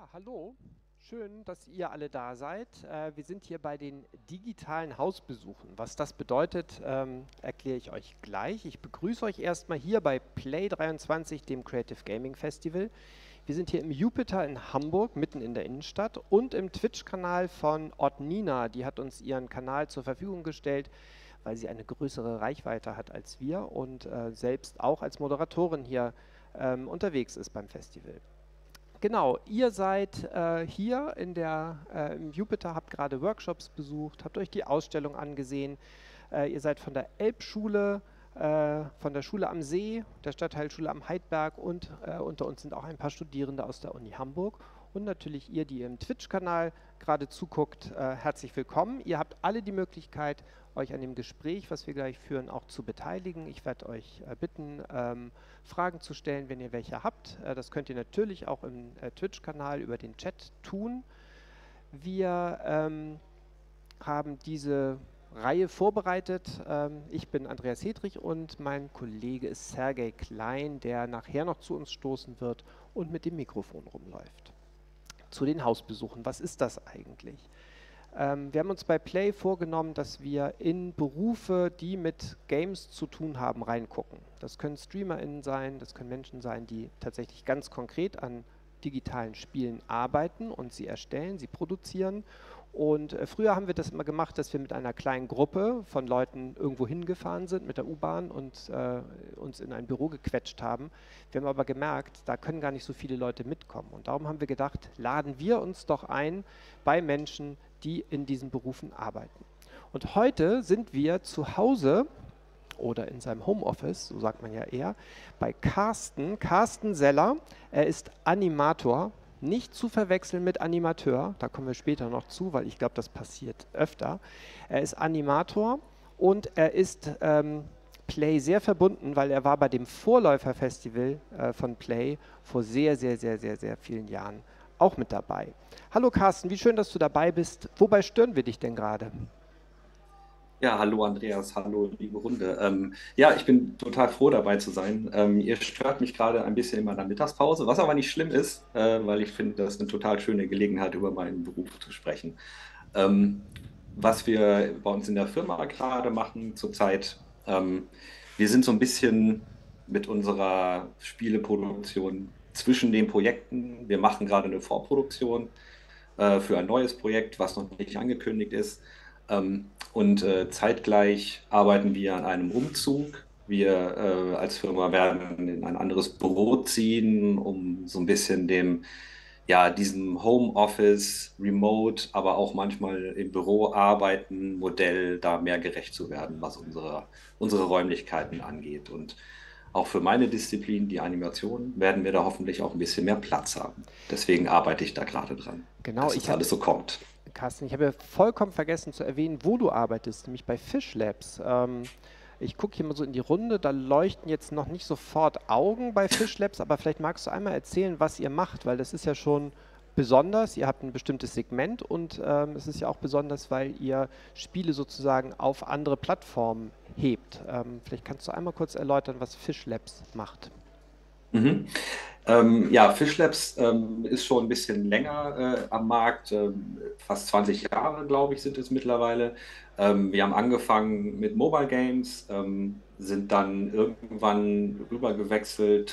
Hallo. Schön, dass ihr alle da seid. Wir sind hier bei den digitalen Hausbesuchen. Was das bedeutet, erkläre ich euch gleich. Ich begrüße euch erstmal hier bei Play 23, dem Creative Gaming Festival. Wir sind hier im Jupiter in Hamburg, mitten in der Innenstadt, und im Twitch-Kanal von Oddnina. Die hat uns ihren Kanal zur Verfügung gestellt, weil sie eine größere Reichweite hat als wir und selbst auch als Moderatorin hier unterwegs ist beim Festival. Genau, ihr seid hier im Jupiter, habt gerade Workshops besucht, habt euch die Ausstellung angesehen. Ihr seid von der Elbschule, von der Schule am See, der Stadtteilschule am Heidberg, und unter uns sind auch ein paar Studierende aus der Uni Hamburg. Und natürlich ihr, die im Twitch-Kanal gerade zuguckt, herzlich willkommen. Ihr habt alle die Möglichkeit, euch an dem Gespräch, was wir gleich führen, auch zu beteiligen. Ich werde euch bitten, Fragen zu stellen, wenn ihr welche habt. Das könnt ihr natürlich auch im Twitch-Kanal über den Chat tun. Wir haben diese Reihe vorbereitet. Ich bin Andreas Hedrich und mein Kollege ist Sergej Klein, der nachher noch zu uns stoßen wird und mit dem Mikrofon rumläuft. Zu den Hausbesuchen. Was ist das eigentlich? Wir haben uns bei Play vorgenommen, dass wir in Berufe, die mit Games zu tun haben, reingucken. Das können StreamerInnen sein, das können Menschen sein, die tatsächlich ganz konkret an digitalen Spielen arbeiten und sie erstellen, sie produzieren. Und früher haben wir das immer gemacht, dass wir mit einer kleinen Gruppe von Leuten irgendwo hingefahren sind mit der U-Bahn und uns in ein Büro gequetscht haben. Wir haben aber gemerkt, da können gar nicht so viele Leute mitkommen. Und darum haben wir gedacht, laden wir uns doch ein bei Menschen, die in diesen Berufen arbeiten. Und heute sind wir zu Hause oder in seinem Homeoffice, so sagt man ja eher, bei Carsten Seller. Er ist Animator, nicht zu verwechseln mit Animateur, da kommen wir später noch zu, weil ich glaube, das passiert öfter. Er ist Animator und er ist Play sehr verbunden, weil er war bei dem Vorläuferfestival von Play vor sehr vielen Jahren auch mit dabei. Hallo Carsten, wie schön, dass du dabei bist. Wobei stören wir dich denn gerade? Ja, hallo Andreas, hallo liebe Runde. Ja, ich bin total froh dabei zu sein. Ihr stört mich gerade ein bisschen in meiner Mittagspause, was aber nicht schlimm ist, weil ich finde, das ist eine total schöne Gelegenheit, über meinen Beruf zu sprechen. Ähm, Was wir bei uns in der Firma gerade machen zurzeit, wir sind so ein bisschen mit unserer Spieleproduktion zwischen den Projekten. Wir machen gerade eine Vorproduktion für ein neues Projekt, was noch nicht angekündigt ist. Und zeitgleich arbeiten wir an einem Umzug. Wir als Firma werden in ein anderes Büro ziehen, um so ein bisschen diesem Homeoffice, Remote, aber auch manchmal im Büro arbeiten Modell da mehr gerecht zu werden, was unsere Räumlichkeiten angeht. Und auch für meine Disziplin, die Animation, werden wir da hoffentlich auch ein bisschen mehr Platz haben. Deswegen arbeite ich da gerade dran, Genau, dass das alles so kommt. Carsten, ich habe ja vollkommen vergessen zu erwähnen, wo du arbeitest, nämlich bei Fish Labs. Ich gucke hier mal so in die Runde, da leuchten jetzt noch nicht sofort Augen bei Fish Labs, aber vielleicht magst du einmal erzählen, was ihr macht, weil das ist ja schon besonders. Ihr habt ein bestimmtes Segment und es ist ja auch besonders, weil ihr Spiele sozusagen auf andere Plattformen hebt. Vielleicht kannst du einmal kurz erläutern, was Fish Labs macht. Mhm. Ja, Fish Labs ist schon ein bisschen länger am Markt, fast 20 Jahre, glaube ich, sind es mittlerweile. Wir haben angefangen mit Mobile Games, sind dann irgendwann rübergewechselt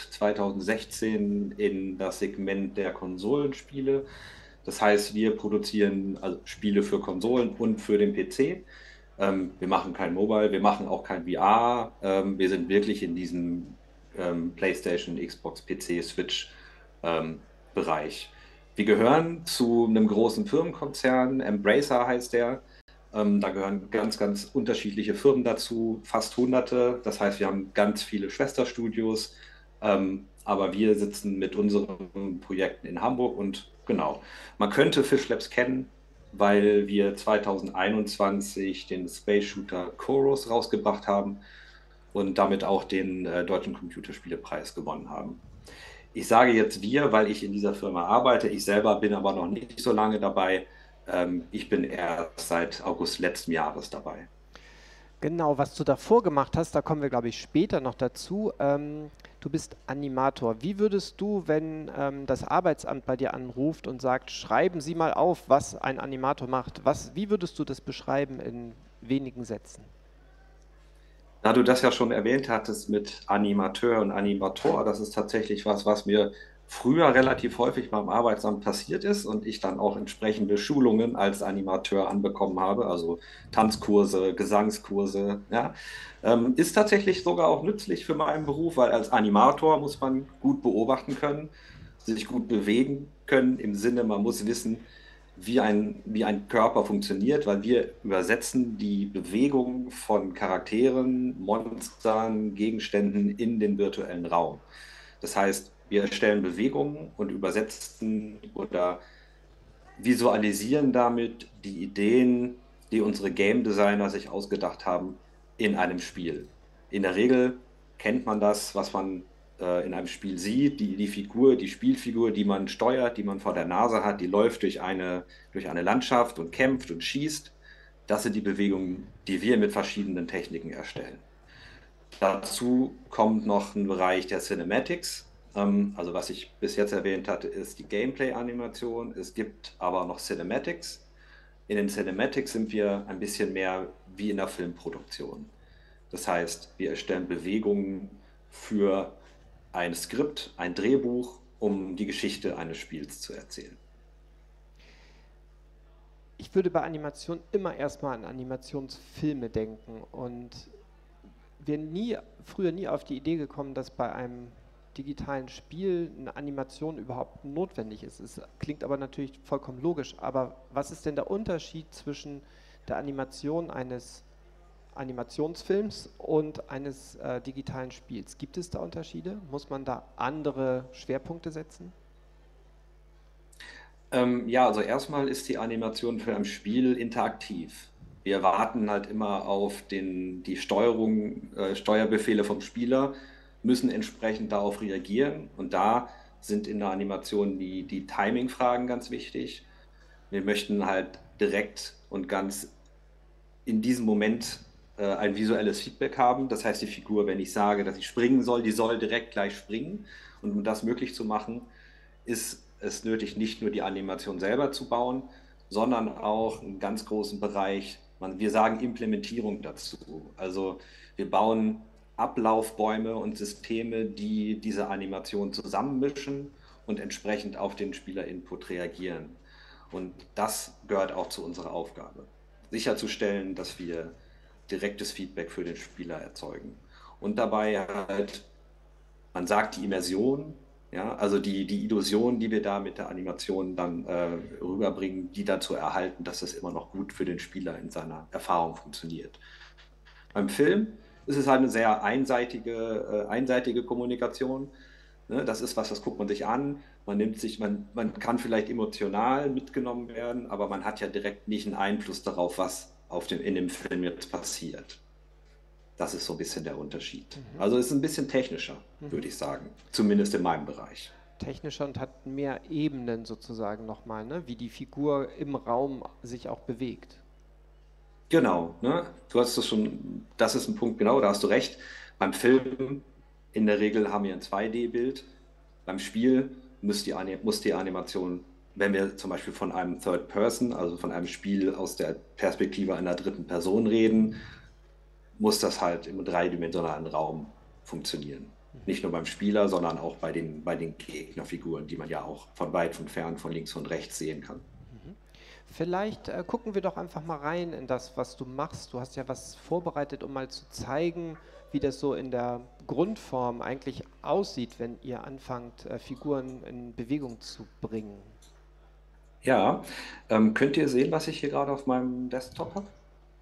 2016 in das Segment der Konsolenspiele. Das heißt, wir produzieren also Spiele für Konsolen und für den PC. Wir machen kein Mobile, wir machen auch kein VR. Wir sind wirklich in diesem PlayStation, Xbox, PC, Switch Bereich. Wir gehören zu einem großen Firmenkonzern, Embracer heißt der. Da gehören ganz unterschiedliche Firmen dazu, fast hunderte. Das heißt, wir haben ganz viele Schwesterstudios, aber wir sitzen mit unseren Projekten in Hamburg und genau. Man könnte Fish Labs kennen, weil wir 2021 den Space Shooter Chorus rausgebracht haben und damit auch den Deutschen Computerspielepreis gewonnen haben. Ich sage jetzt wir, weil ich in dieser Firma arbeite. Ich selber bin aber noch nicht so lange dabei. Ich bin erst seit August letzten Jahres dabei. Genau, was du davor gemacht hast, da kommen wir, glaube ich, später noch dazu. Du bist Animator. Wie würdest du, wenn das Arbeitsamt bei dir anruft und sagt, schreiben Sie mal auf, was ein Animator macht, wie würdest du das beschreiben in wenigen Sätzen? Da du das ja schon erwähnt hattest mit Animateur und Animator, das ist tatsächlich was, was mir früher relativ häufig beim Arbeitsamt passiert ist und ich dann auch entsprechende Schulungen als Animateur anbekommen habe, also Tanzkurse, Gesangskurse, ja. Ist tatsächlich sogar auch nützlich für meinen Beruf, weil als Animator muss man gut beobachten können, sich gut bewegen können, im Sinne, man muss wissen, wie ein Körper funktioniert, weil wir übersetzen die Bewegung von Charakteren, Monstern, Gegenständen in den virtuellen Raum. Das heißt, wir erstellen Bewegungen und übersetzen oder visualisieren damit die Ideen, die unsere Game Designer sich ausgedacht haben, in einem Spiel. In der Regel kennt man das, was man in einem Spiel sieht, die Figur, die Spielfigur, die man steuert, die man vor der Nase hat, die läuft durch eine Landschaft und kämpft und schießt. Das sind die Bewegungen, die wir mit verschiedenen Techniken erstellen. Dazu kommt noch ein Bereich der Cinematics. Also was ich bis jetzt erwähnt hatte, ist die Gameplay-Animation. Es gibt aber noch Cinematics. In den Cinematics sind wir ein bisschen mehr wie in der Filmproduktion. Das heißt, wir erstellen Bewegungen für ein Skript, ein Drehbuch, um die Geschichte eines Spiels zu erzählen. Ich würde bei Animation immer erstmal an Animationsfilme denken und früher nie auf die Idee gekommen, dass bei einem digitalen Spiel eine Animation überhaupt notwendig ist. Es klingt aber natürlich vollkommen logisch. Aber was ist denn der Unterschied zwischen der Animation eines Animationsfilms und eines digitalen Spiels? Gibt es da Unterschiede? Muss man da andere Schwerpunkte setzen? Ja, also erstmal ist die Animation für ein Spiel interaktiv. Wir warten halt immer auf die Steuerung, Steuerbefehle vom Spieler, müssen entsprechend darauf reagieren. Und da sind in der Animation die Timing-Fragen ganz wichtig. Wir möchten halt direkt und ganz in diesem Moment ein visuelles Feedback haben. Das heißt, die Figur, wenn ich sage, dass sie springen soll, die soll direkt gleich springen. Und um das möglich zu machen, ist es nötig, nicht nur die Animation selber zu bauen, sondern auch einen ganz großen Bereich, wir sagen Implementierung dazu. Also wir bauen Ablaufbäume und Systeme, die diese Animation zusammenmischen und entsprechend auf den Spieler-Input reagieren. Und das gehört auch zu unserer Aufgabe. Sicherzustellen, dass wir direktes Feedback für den Spieler erzeugen. Und dabei halt, man sagt die Immersion, ja, also die Illusion, die wir da mit der Animation dann rüberbringen, die dazu erhalten, dass es immer noch gut für den Spieler in seiner Erfahrung funktioniert. Beim Film ist es halt eine sehr einseitige Kommunikation. Ne? Das ist was, das guckt man sich an. Man kann vielleicht emotional mitgenommen werden, aber man hat ja direkt nicht einen Einfluss darauf, was in dem Film jetzt passiert. Das ist so ein bisschen der Unterschied. Mhm. Also es ist ein bisschen technischer, Mhm. würde ich sagen. Zumindest in meinem Bereich. Technischer und hat mehr Ebenen sozusagen nochmal, ne? Wie die Figur im Raum sich auch bewegt. Genau, ne? Du hast es schon, das ist ein Punkt, genau, da hast du recht. Beim Film in der Regel haben wir ein 2D-Bild. Beim Spiel muss die Animation, wenn wir zum Beispiel von einem Third Person, also von einem Spiel aus der Perspektive einer dritten Person reden, muss das halt im dreidimensionalen Raum funktionieren. Mhm. Nicht nur beim Spieler, sondern auch bei den Gegnerfiguren, die man ja auch von weit, von fern, von links und rechts sehen kann. Mhm. Vielleicht gucken wir doch einfach mal rein in das, was du machst. Du hast ja was vorbereitet, um mal zu zeigen, wie das so in der Grundform eigentlich aussieht, wenn ihr anfangt, Figuren in Bewegung zu bringen. Ja, könnt ihr sehen, was ich hier gerade auf meinem Desktop habe?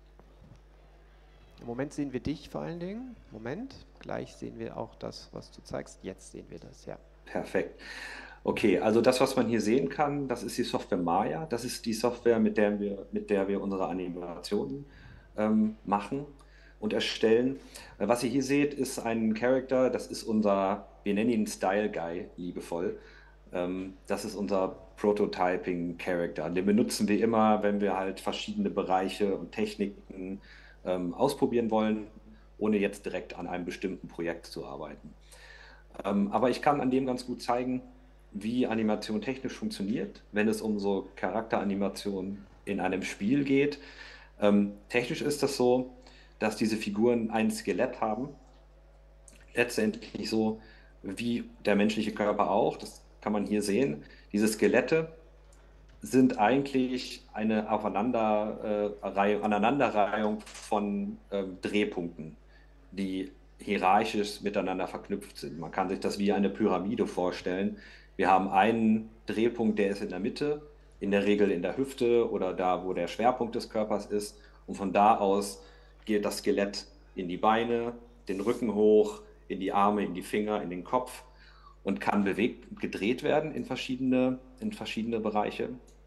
Im Moment sehen wir dich vor allen Dingen. Moment, gleich sehen wir auch das, was du zeigst. Jetzt sehen wir das, ja. Perfekt. Okay, also das, was man hier sehen kann, das ist die Software Maya. Das ist die Software, mit der wir unsere Animationen machen und erstellen. Was ihr hier seht, ist ein Character, das ist wir nennen ihn Style Guy, liebevoll. Das ist unser Prototyping Character. Den benutzen wir immer, wenn wir halt verschiedene Bereiche und Techniken ausprobieren wollen, ohne jetzt direkt an einem bestimmten Projekt zu arbeiten. Aber ich kann an dem ganz gut zeigen, wie Animation technisch funktioniert, wenn es um so Charakteranimation in einem Spiel geht. Technisch ist das so, dass diese Figuren ein Skelett haben, letztendlich so wie der menschliche Körper auch. Das kann man hier sehen. Diese Skelette sind eigentlich eine Aneinanderreihung von Drehpunkten, die hierarchisch miteinander verknüpft sind. Man kann sich das wie eine Pyramide vorstellen. Wir haben einen Drehpunkt, der ist in der Mitte, in der Regel in der Hüfte oder da, wo der Schwerpunkt des Körpers ist. Und von da aus geht das Skelett in die Beine, den Rücken hoch, in die Arme, in die Finger, in den Kopf und kann bewegt, gedreht werden in verschiedene Bereiche.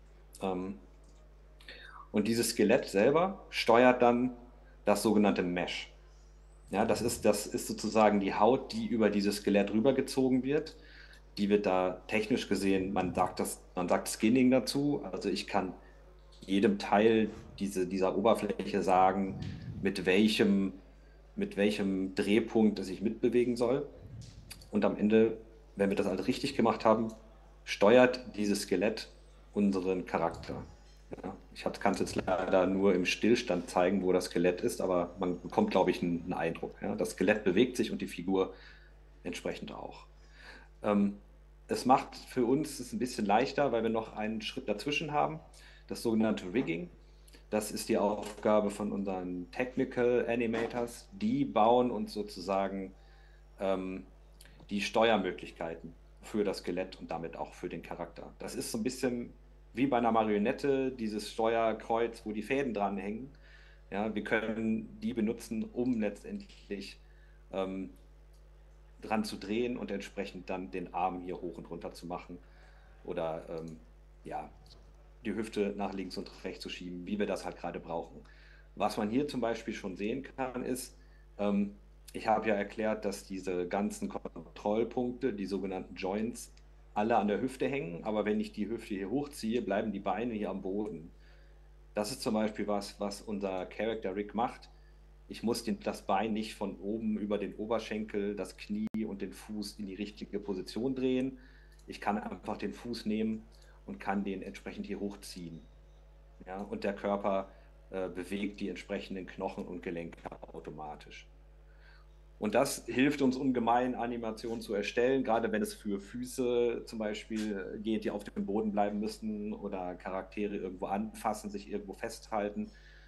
Und dieses Skelett selber steuert dann das sogenannte Mesh. Ja, das ist sozusagen die Haut, die über dieses Skelett rübergezogen wird. Die wird da technisch gesehen, man sagt Skinning dazu. Also ich kann jedem Teil dieser Oberfläche sagen, mit welchem, mit welchem Drehpunkt es sich mitbewegen soll. Und am Ende, wenn wir das alles richtig gemacht haben, steuert dieses Skelett unseren Charakter. Ja, kann es jetzt leider nur im Stillstand zeigen, wo das Skelett ist, aber man bekommt, glaube ich, einen Eindruck. Ja? Das Skelett bewegt sich und die Figur entsprechend auch. Ähm, Es macht für uns es ein bisschen leichter, weil wir noch einen Schritt dazwischen haben, das sogenannte Rigging. Das ist die Aufgabe von unseren Technical Animators. Die bauen uns sozusagen ähm, die Steuermöglichkeiten für das Skelett und damit auch für den Charakter. Das ist so ein bisschen wie bei einer Marionette, dieses Steuerkreuz, wo die Fäden dranhängen. Ja, wir können die benutzen, um letztendlich ähm, dran zu drehen und entsprechend dann den Arm hier hoch und runter zu machen oder ja, die Hüfte nach links und rechts zu schieben, wie wir das halt gerade brauchen. Was man hier zum Beispiel schon sehen kann, ist, ich habe ja erklärt, dass diese ganzen Kontrollpunkte, die sogenannten Joints, alle an der Hüfte hängen, aber wenn ich die Hüfte hier hochziehe, bleiben die Beine hier am Boden. Das ist zum Beispiel was unser Character Rick macht. Ich muss das Bein nicht von oben über den Oberschenkel, das Knie und den Fuß in die richtige Position drehen. Ich kann einfach den Fuß nehmen und kann den entsprechend hier hochziehen. Ja, und der Körper bewegt die entsprechenden Knochen und Gelenke automatisch. Und das hilft uns ungemein, Animationen zu erstellen, gerade wenn es für Füße zum Beispiel geht, die auf dem Boden bleiben müssen oder Charaktere irgendwo anfassen, sich irgendwo festhalten.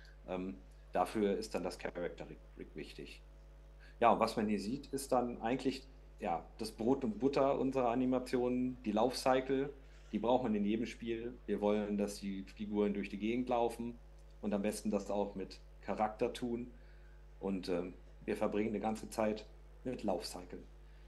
Dafür ist dann das Character Rig wichtig. Ja, und was man hier sieht, ist dann eigentlich ja, das Brot und Butter unserer Animationen, die Laufcycle. Die braucht man in jedem Spiel. Wir wollen, dass die Figuren durch die Gegend laufen und am besten das auch mit Charakter tun. Und wir verbringen eine ganze Zeit mit Laufcycle.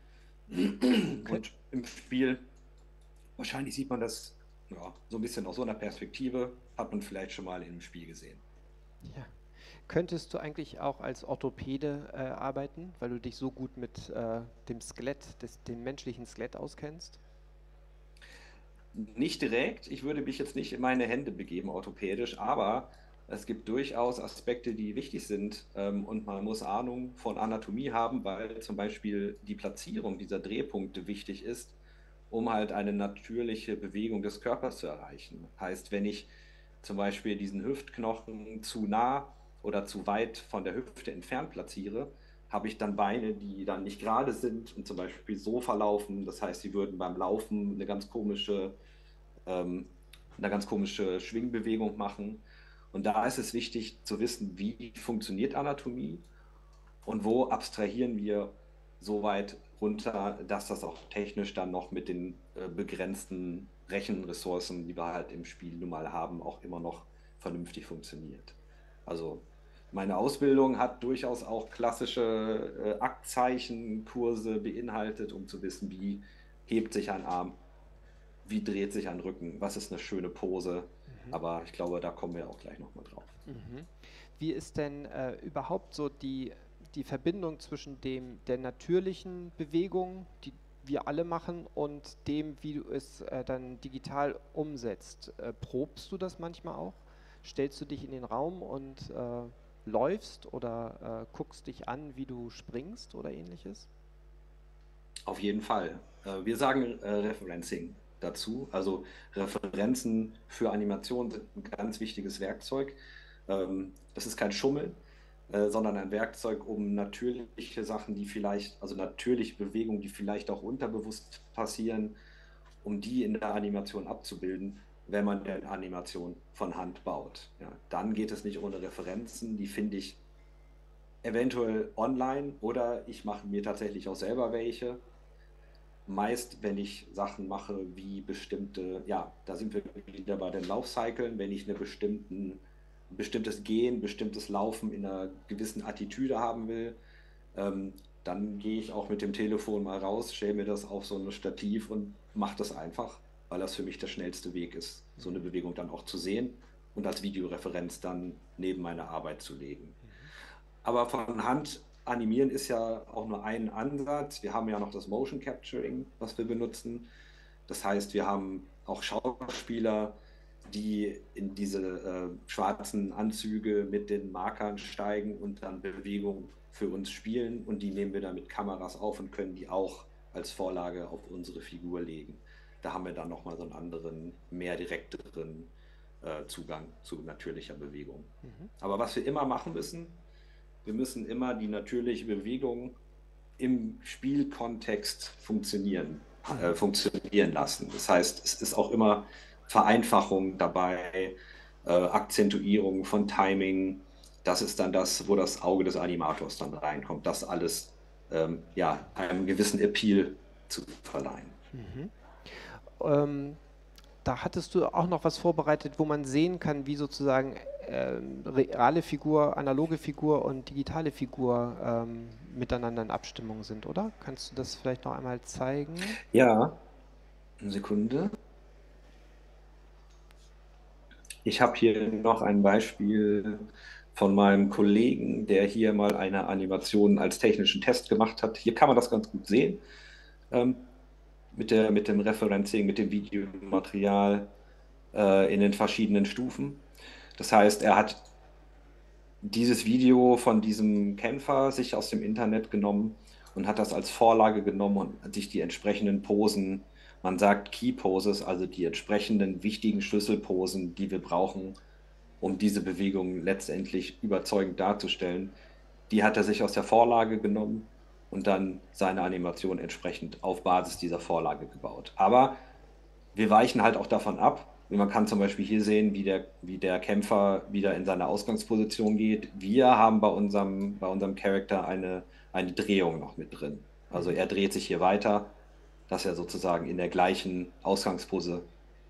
Kön Und im Spiel, wahrscheinlich sieht man das ja, so ein bisschen aus so einer Perspektive, hat man vielleicht schon mal in einem Spiel gesehen. ja. Könntest du eigentlich auch als Orthopäde arbeiten, weil du dich so gut mit dem Skelett, dem menschlichen Skelett auskennst? Nicht direkt, ich würde mich jetzt nicht in meine Hände begeben, orthopädisch, aber es gibt durchaus Aspekte, die wichtig sind und man muss Ahnung von Anatomie haben, weil zum Beispiel die Platzierung dieser Drehpunkte wichtig ist, um halt eine natürliche Bewegung des Körpers zu erreichen. Heißt, wenn ich zum Beispiel diesen Hüftknochen zu nah oder zu weit von der Hüfte entfernt platziere, habe ich dann Beine, die dann nicht gerade sind und zum Beispiel so verlaufen. Das heißt, sie würden beim Laufen ähm, eine ganz komische Schwingbewegung machen. Und da ist es wichtig zu wissen, wie funktioniert Anatomie und wo abstrahieren wir so weit runter, dass das auch technisch dann noch mit den begrenzten Rechenressourcen, die wir halt im Spiel nun mal haben, auch immer noch vernünftig funktioniert. Also meine Ausbildung hat durchaus auch klassische Aktzeichenkurse beinhaltet, um zu wissen, wie hebt sich ein Arm, wie dreht sich ein Rücken, was ist eine schöne Pose. Mhm. Aber ich glaube, da kommen wir auch gleich nochmal drauf. Mhm. Wie ist denn überhaupt so die Verbindung zwischen der natürlichen Bewegung, die wir alle machen, und dem, wie du es dann digital umsetzt? Probst du das manchmal auch? Stellst du dich in den Raum und läufst oder guckst dich an, wie du springst oder ähnliches? Auf jeden Fall. Wir sagen Referencing dazu. Also Referenzen für Animationen sind ein ganz wichtiges Werkzeug. Das ist kein Schummeln, sondern ein Werkzeug, um natürliche Sachen, die vielleicht, also natürliche Bewegungen, die vielleicht auch unterbewusst passieren, um die in der Animation abzubilden, wenn man eine Animation von Hand baut. Ja, dann geht es nicht ohne Referenzen, die finde ich eventuell online oder ich mache mir tatsächlich auch selber welche. Meist, wenn ich Sachen mache wie bestimmte, ja, da sind wir wieder bei den Laufcyclen, wenn ich ein bestimmtes Gehen, bestimmtes Laufen in einer gewissen Attitüde haben will, dann gehe ich auch mit dem Telefon mal raus, stelle mir das auf so ein Stativ und mache das einfach, weil das für mich der schnellste Weg ist, so eine Bewegung dann auch zu sehen und als Videoreferenz dann neben meine Arbeit zu legen. Aber von Hand animieren ist ja auch nur ein Ansatz. Wir haben ja noch das Motion Capturing, was wir benutzen. Das heißt, wir haben auch Schauspieler, die in diese schwarzen Anzüge mit den Markern steigen und dann Bewegung für uns spielen. Und die nehmen wir dann mit Kameras auf und können die auch als Vorlage auf unsere Figur legen. Da haben wir dann nochmal so einen anderen, mehr direkteren Zugang zu natürlicher Bewegung. Aber was wir immer machen müssen, wir müssen immer die natürliche Bewegung im Spielkontext funktionieren lassen. Das heißt, es ist auch immer Vereinfachung dabei, Akzentuierung von Timing. Das ist dann das, wo das Auge des Animators dann reinkommt, das alles ja, einem gewissen Appeal zu verleihen. Da hattest du auch noch was vorbereitet, wo man sehen kann, wie sozusagen reale Figur, analoge Figur und digitale Figur miteinander in Abstimmung sind, oder? Kannst du das vielleicht noch einmal zeigen? Ja, eine Sekunde. Ich habe hier noch ein Beispiel von meinem Kollegen, der hier mal eine Animation als technischen Test gemacht hat. Hier kann man das ganz gut sehen, mit dem Referencing, mit dem Videomaterial in den verschiedenen Stufen. Das heißt, er hat dieses Video von diesem Kämpfer sich aus dem Internet genommen und hat das als Vorlage genommen und hat sich die entsprechenden Posen, man sagt Key Poses, also die entsprechenden wichtigen Schlüsselposen, die wir brauchen, um diese Bewegung letztendlich überzeugend darzustellen, die hat er sich aus der Vorlage genommen und dann seine Animation entsprechend auf Basis dieser Vorlage gebaut. Aber wir weichen halt auch davon ab. Man kann zum Beispiel hier sehen, wie der Kämpfer wieder in seine Ausgangsposition geht. Wir haben bei unserem Charakter eine Drehung noch mit drin. Also er dreht sich hier weiter, dass er sozusagen in der gleichen Ausgangspose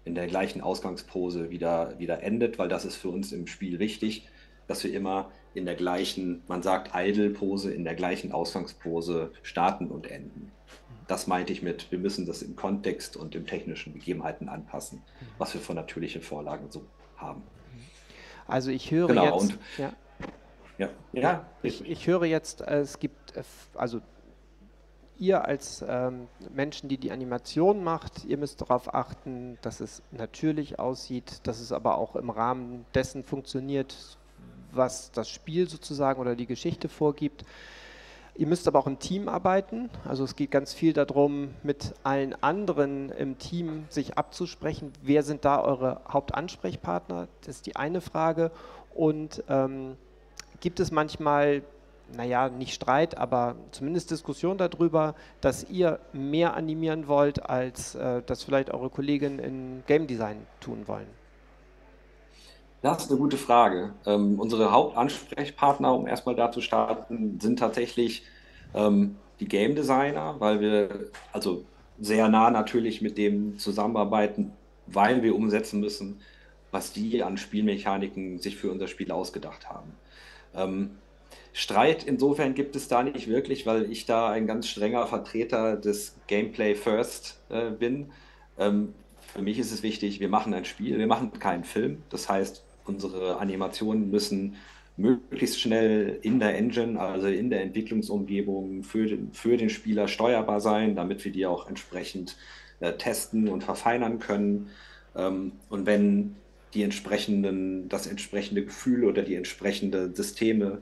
wieder endet, weil das ist für uns im Spiel wichtig, dass wir immer in der gleichen, man sagt Idle-Pose, in der gleichen Ausgangspose starten und enden. Das meinte ich mit, wir müssen das im Kontext und im technischen Gegebenheiten anpassen, was wir von natürlichen Vorlagen so haben. Also ich höre Genau, jetzt, und ja, ja, ich höre jetzt, es gibt, also ihr als Menschen, die die Animation macht, ihr müsst darauf achten, dass es natürlich aussieht, dass es aber auch im Rahmen dessen funktioniert, was das Spiel sozusagen oder die Geschichte vorgibt. Ihr müsst aber auch im Team arbeiten, also es geht ganz viel darum, mit allen anderen im Team sich abzusprechen. Wer sind da eure Hauptansprechpartner? Das ist die eine Frage. Und gibt es manchmal, naja, nicht Streit, aber zumindest Diskussion darüber, dass ihr mehr animieren wollt, als das vielleicht eure Kolleginnen in Game Design tun wollen? das ist eine gute Frage. Unsere Hauptansprechpartner, um erstmal da zu starten, sind tatsächlich die Game Designer, weil wir also sehr nah natürlich mit dem zusammenarbeiten, weil wir umsetzen müssen, was die an Spielmechaniken sich für unser Spiel ausgedacht haben. Streit insofern gibt es da nicht wirklich, weil ich da ein ganz strenger Vertreter des Gameplay First bin. Für mich ist es wichtig, wir machen ein Spiel, wir machen keinen Film. Das heißt, unsere Animationen müssen möglichst schnell in der Engine, also in der Entwicklungsumgebung für den Spieler steuerbar sein, damit wir die auch entsprechend testen und verfeinern können. Und wenn das entsprechende Gefühl oder die entsprechende Systeme,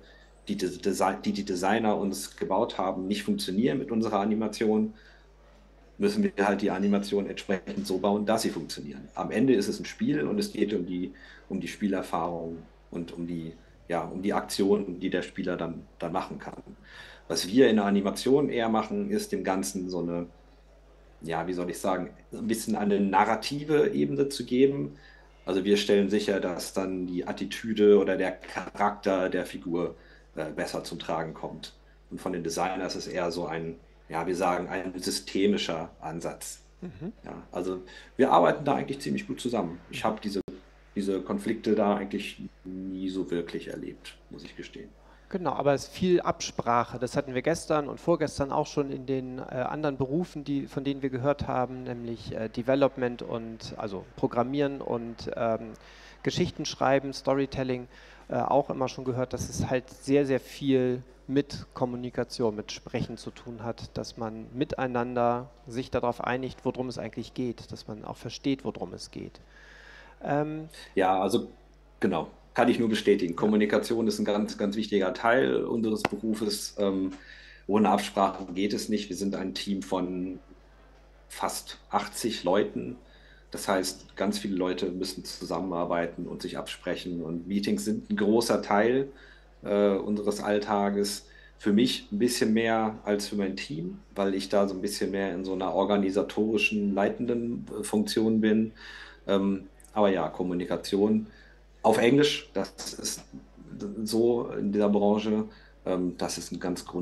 die Designer uns gebaut haben, nicht funktionieren mit unserer Animation, müssen wir halt die Animation entsprechend so bauen, dass sie funktionieren. Am Ende ist es ein Spiel und es geht um die Spielerfahrung und um die Aktion, die der Spieler dann machen kann. Was wir in der Animation eher machen, ist dem Ganzen so eine, ja, wie soll ich sagen, ein bisschen eine narrative Ebene zu geben. Also wir stellen sicher, dass dann die Attitüde oder der Charakter der Figur besser zum Tragen kommt. Und von den Designern ist es eher so ein, ja, wir sagen, ein systemischer Ansatz. Mhm. Ja, also wir arbeiten da eigentlich ziemlich gut zusammen. Ich Mhm. habe diese Konflikte da eigentlich nie so wirklich erlebt, muss ich gestehen. Genau, aber es ist viel Absprache. Das hatten wir gestern und vorgestern auch schon in den anderen Berufen, von denen wir gehört haben, nämlich Development und also Programmieren und Geschichten schreiben, Storytelling, auch immer schon gehört, dass es halt sehr, sehr viel mit Kommunikation, mit Sprechen zu tun hat, dass man miteinander sich darauf einigt, worum es eigentlich geht, dass man auch versteht, worum es geht. Ähm, Ja, also genau, kann ich nur bestätigen. ja. Kommunikation ist ein ganz, ganz wichtiger Teil unseres Berufes. Ohne Absprache geht es nicht. Wir sind ein Team von fast 80 Leuten. Das heißt, ganz viele Leute müssen zusammenarbeiten und sich absprechen. Und Meetings sind ein großer Teil unseres Alltages. Für mich ein bisschen mehr als für mein Team, weil ich da so ein bisschen mehr in so einer organisatorischen, leitenden Funktion bin. Aber ja, Kommunikation auf Englisch, das ist so in dieser Branche, das ist ein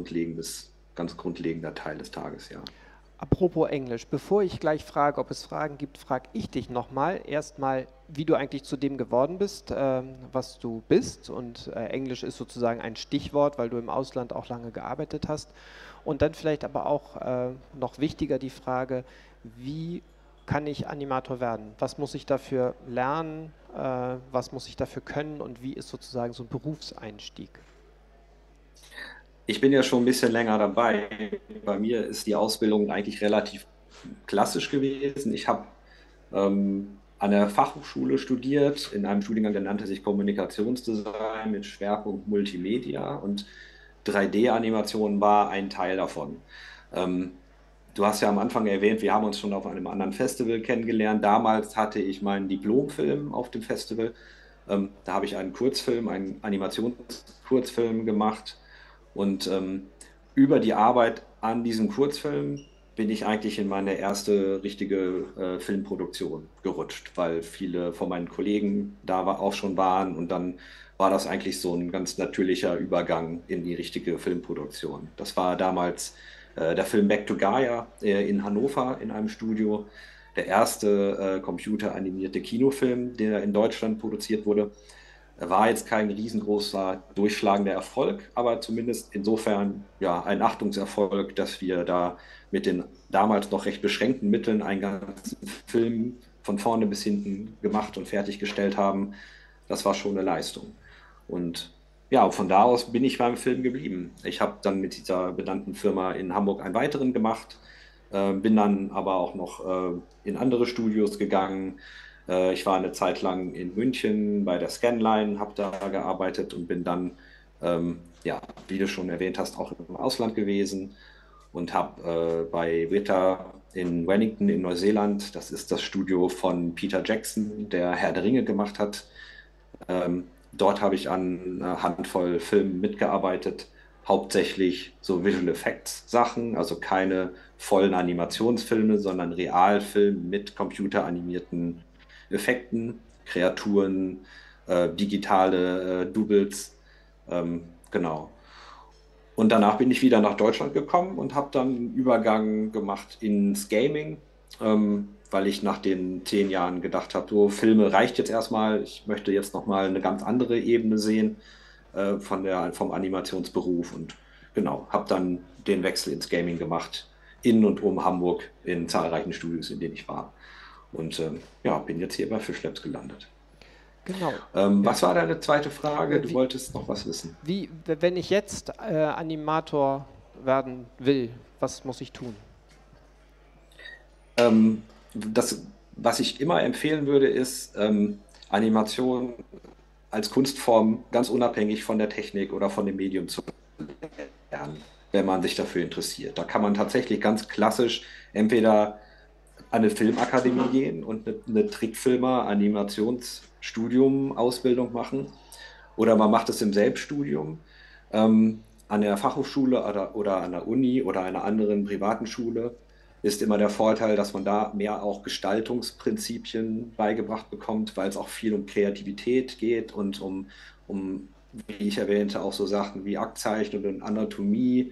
ganz grundlegender Teil des Tages, ja. Apropos Englisch, bevor ich gleich frage, ob es Fragen gibt, frage ich dich nochmal. Erstmal, wie du eigentlich zu dem geworden bist, was du bist. Und Englisch ist sozusagen ein Stichwort, weil du im Ausland auch lange gearbeitet hast. Und dann vielleicht aber auch noch wichtiger die Frage, wie kann ich Animator werden? Was muss ich dafür lernen? Was muss ich dafür können? Und wie ist sozusagen so ein Berufseinstieg? Ich bin ja schon ein bisschen länger dabei. Bei mir ist die Ausbildung eigentlich relativ klassisch gewesen. Ich habe an der Fachhochschule studiert, in einem Studiengang, der nannte sich Kommunikationsdesign mit Schwerpunkt Multimedia und 3D-Animation war ein Teil davon. Ähm, Du hast ja am Anfang erwähnt, wir haben uns schon auf einem anderen Festival kennengelernt. Damals hatte ich meinen Diplomfilm auf dem Festival. Da habe ich einen Animationskurzfilm gemacht. Und über die Arbeit an diesem Kurzfilm bin ich eigentlich in meine erste richtige Filmproduktion gerutscht, weil viele von meinen Kollegen auch schon waren. Und dann war das eigentlich so ein ganz natürlicher Übergang in die richtige Filmproduktion. Das war damals der Film Back to Gaia in Hannover in einem Studio. Der erste computeranimierte Kinofilm, der in Deutschland produziert wurde. War jetzt kein riesengroßer, durchschlagender Erfolg, aber zumindest insofern ja ein Achtungserfolg, dass wir da mit den damals noch recht beschränkten Mitteln einen ganzen Film von vorne bis hinten gemacht und fertiggestellt haben. Das war schon eine Leistung. Und ja, von da aus bin ich beim Film geblieben. Ich habe dann mit dieser benannten Firma in Hamburg einen weiteren gemacht, bin dann aber auch noch in andere Studios gegangen. Ich war eine Zeit lang in München bei der Scanline, habe da gearbeitet und bin dann, ja, wie du schon erwähnt hast, auch im Ausland gewesen und habe bei Weta in Wellington in Neuseeland, das ist das Studio von Peter Jackson, der Herr der Ringe gemacht hat, dort habe ich an einer Handvoll Filmen mitgearbeitet, hauptsächlich so Visual Effects Sachen, also keine vollen Animationsfilme, sondern Realfilme mit computeranimierten Effekten, Kreaturen, digitale Doubles, genau. Und danach bin ich wieder nach Deutschland gekommen und habe dann einen Übergang gemacht ins Gaming, weil ich nach den 10 Jahren gedacht habe, so Filme reicht jetzt erstmal. Ich möchte jetzt nochmal eine ganz andere Ebene sehen vom Animationsberuf und genau, habe dann den Wechsel ins Gaming gemacht, in und um Hamburg in zahlreichen Studios, in denen ich war. Und ja, bin jetzt hier bei Fish Labs gelandet. Genau. Ja. Was war deine zweite Frage? Du Wie, wolltest noch was wissen. wenn ich jetzt Animator werden will, was muss ich tun? Was ich immer empfehlen würde, ist, Animation als Kunstform ganz unabhängig von der Technik oder von dem Medium zu lernen, wenn man sich dafür interessiert. Da kann man tatsächlich ganz klassisch entweder an eine Filmakademie gehen und eine Trickfilmer, Animationsstudium, Ausbildung machen. Oder man macht es im Selbststudium an der Fachhochschule oder an der Uni oder einer anderen privaten Schule. Ist immer der Vorteil, dass man da mehr auch Gestaltungsprinzipien beigebracht bekommt, weil es auch viel um Kreativität geht und um, wie ich erwähnte, auch so Sachen wie Aktzeichnung und Anatomie.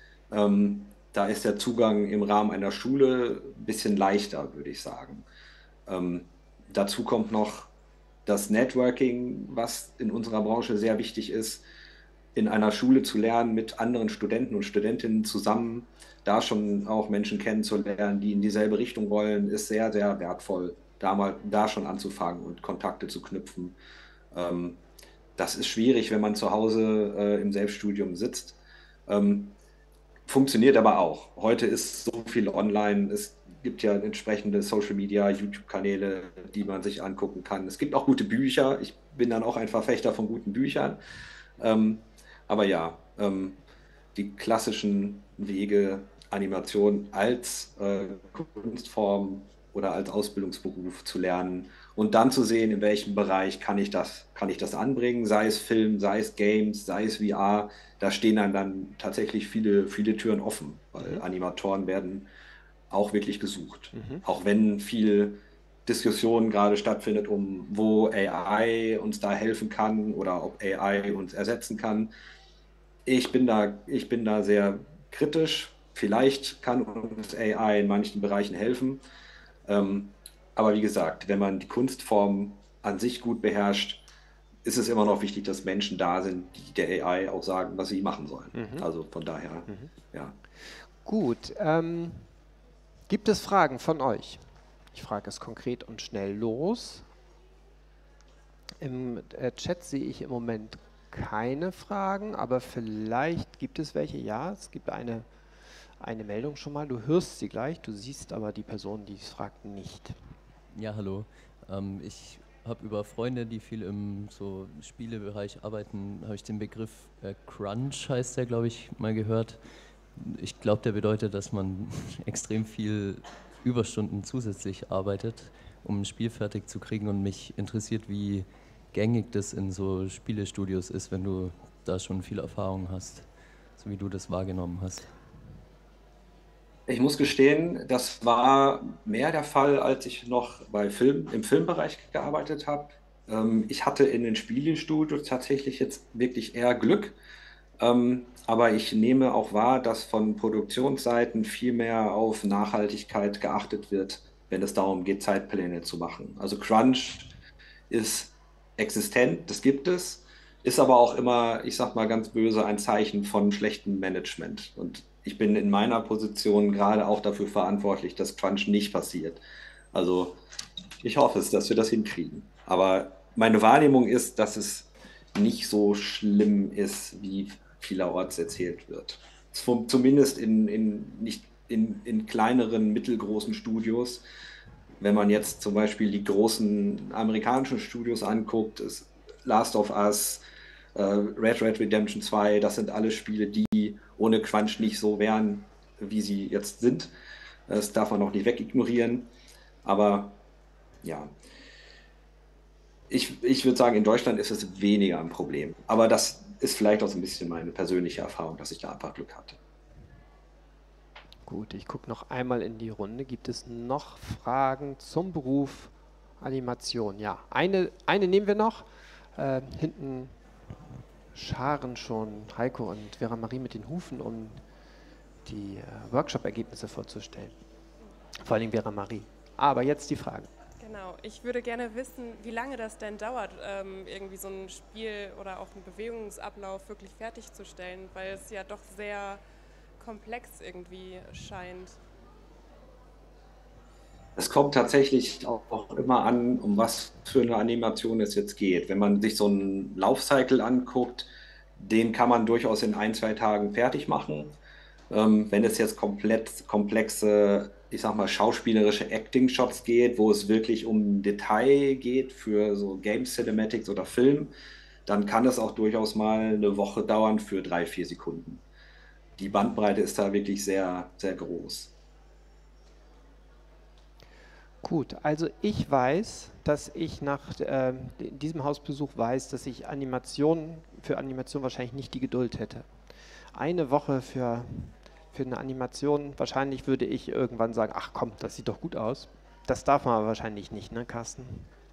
Da ist der Zugang im Rahmen einer Schule ein bisschen leichter, würde ich sagen. Ähm, Dazu kommt noch das Networking, was in unserer Branche sehr wichtig ist, in einer Schule zu lernen, mit anderen Studenten und Studentinnen zusammen, da schon auch Menschen kennenzulernen, die in dieselbe Richtung wollen, ist sehr, sehr wertvoll, da schon anzufangen und Kontakte zu knüpfen. Ähm, Das ist schwierig, wenn man zu Hause im Selbststudium sitzt. Ähm, Funktioniert aber auch. Heute ist so viel online. Es gibt ja entsprechende Social Media, YouTube-Kanäle, die man sich angucken kann. Es gibt auch gute Bücher. Ich bin dann auch ein Verfechter von guten Büchern. Ähm, aber ja, die klassischen Wege, Animation als Kunstform oder als Ausbildungsberuf zu lernen und dann zu sehen, in welchem Bereich kann ich das anbringen, sei es Film, sei es Games, sei es VR. Da stehen einem dann tatsächlich viele, viele Türen offen, weil Mhm. Animatoren werden auch wirklich gesucht. Mhm. Auch wenn viel Diskussion gerade stattfindet, um wo AI uns da helfen kann oder ob AI uns ersetzen kann. Ich bin da sehr kritisch. Vielleicht kann uns AI in manchen Bereichen helfen. Ähm, aber wie gesagt, wenn man die Kunstform an sich gut beherrscht, ist es immer noch wichtig, dass Menschen da sind, die der AI auch sagen, was sie machen sollen. Mhm. Also von daher, Mhm. ja. Gut. Gibt es Fragen von euch? Ich frage es konkret und schnell los. Im Chat sehe ich im Moment keine Fragen, aber vielleicht gibt es welche. Ja, es gibt eine Meldung schon mal. Du hörst sie gleich, du siehst aber die Person, die es fragt, nicht. Ja, hallo. Ich habe über Freunde, die viel im so Spielebereich arbeiten, habe ich den Begriff Crunch, heißt der, glaube ich, mal gehört. Ich glaube, der bedeutet, dass man extrem viel Überstunden zusätzlich arbeitet, um ein Spiel fertig zu kriegen. Und mich interessiert, wie gängig das in so Spielestudios ist, wenn du da schon viel Erfahrung hast, so wie du das wahrgenommen hast. Ich muss gestehen, das war mehr der Fall, als ich noch im Filmbereich gearbeitet habe. Ich hatte in den Spielestudios tatsächlich jetzt wirklich eher Glück. Aber ich nehme auch wahr, dass von Produktionsseiten viel mehr auf Nachhaltigkeit geachtet wird, wenn es darum geht, Zeitpläne zu machen. Also Crunch ist existent, das gibt es, ist aber auch immer, ich sag mal ganz böse, ein Zeichen von schlechtem Management. Und ich bin in meiner Position gerade auch dafür verantwortlich, dass Crunch nicht passiert. Also ich hoffe es, dass wir das hinkriegen. Aber meine Wahrnehmung ist, dass es nicht so schlimm ist, wie vielerorts erzählt wird. Zumindest nicht in kleineren, mittelgroßen Studios. Wenn man jetzt zum Beispiel die großen amerikanischen Studios anguckt, ist Last of Us, Red Redemption 2, das sind alle Spiele, die ohne Crunch nicht so wären, wie sie jetzt sind. Das darf man auch nicht wegignorieren. Aber ja, ich würde sagen, in Deutschland ist es weniger ein Problem. Aber das ist vielleicht auch so ein bisschen meine persönliche Erfahrung, dass ich da einfach Glück hatte. Gut, ich gucke noch einmal in die Runde. Gibt es noch Fragen zum Beruf Animation? Ja, eine nehmen wir noch. Hinten scharen schon Heiko und Vera Marie mit den Hufen, um die Workshop-Ergebnisse vorzustellen. Vor allem Vera Marie. Aber jetzt die Frage. Genau, ich würde gerne wissen, wie lange das denn dauert, irgendwie so ein Spiel oder auch einen Bewegungsablauf wirklich fertigzustellen, weil es ja doch sehr komplex irgendwie scheint. Es kommt tatsächlich auch immer an, um was für eine Animation es jetzt geht. Wenn man sich so einen Laufcycle anguckt, den kann man durchaus in ein, zwei Tagen fertig machen. Wenn es jetzt komplett komplexe ich sag mal, schauspielerische Acting-Shots geht, wo es wirklich um Detail geht für so Game Cinematics oder Film, dann kann es auch durchaus mal eine Woche dauern für 3, 4 Sekunden. Die Bandbreite ist da wirklich sehr, sehr groß. Gut, also ich weiß, dass ich nach diesem Hausbesuch weiß, dass ich für Animation wahrscheinlich nicht die Geduld hätte. Eine Woche für eine Animation, wahrscheinlich würde ich irgendwann sagen, ach komm, das sieht doch gut aus. Das darf man aber wahrscheinlich nicht, ne, Carsten?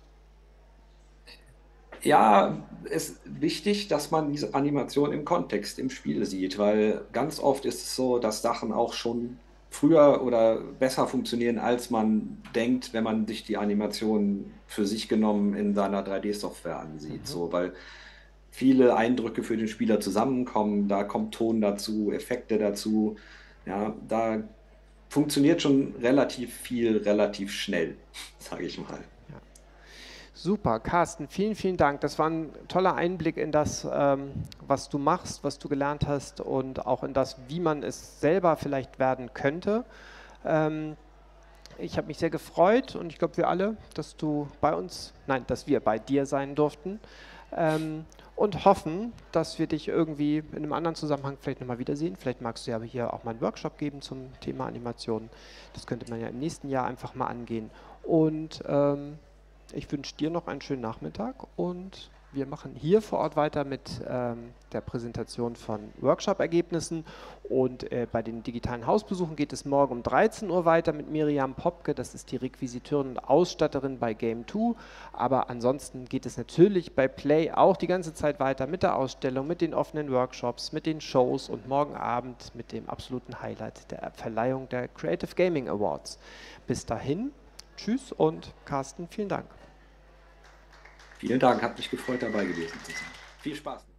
Ja, es ist wichtig, dass man diese Animation im Kontext im Spiel sieht, weil ganz oft ist es so, dass Sachen auch schon früher oder besser funktionieren, als man denkt, wenn man sich die Animation für sich genommen in seiner 3D-Software ansieht. Mhm. So, weil viele Eindrücke für den Spieler zusammenkommen, da kommt Ton dazu, Effekte dazu. Ja, da funktioniert schon relativ viel, relativ schnell, sage ich mal. Super, Carsten, vielen, vielen Dank. Das war ein toller Einblick in das, was du machst, was du gelernt hast und auch in das, wie man es selber vielleicht werden könnte. Ich habe mich sehr gefreut und ich glaube, wir alle, dass dass wir bei dir sein durften. Und hoffen, dass wir dich irgendwie in einem anderen Zusammenhang vielleicht nochmal wiedersehen. Vielleicht magst du ja hier auch mal einen Workshop geben zum Thema Animation. Das könnte man ja im nächsten Jahr einfach mal angehen. Und ich wünsche dir noch einen schönen Nachmittag und wir machen hier vor Ort weiter mit der Präsentation von Workshop-Ergebnissen und bei den digitalen Hausbesuchen geht es morgen um 13 Uhr weiter mit Miriam Popke, das ist die Requisiteurin und Ausstatterin bei Game2, aber ansonsten geht es natürlich bei Play auch die ganze Zeit weiter mit der Ausstellung, mit den offenen Workshops, mit den Shows und morgen Abend mit dem absoluten Highlight der Verleihung der Creative Gaming Awards. Bis dahin, tschüss und Carsten, vielen Dank. Vielen Dank, hat mich gefreut, dabei gewesen zu sein. Viel Spaß.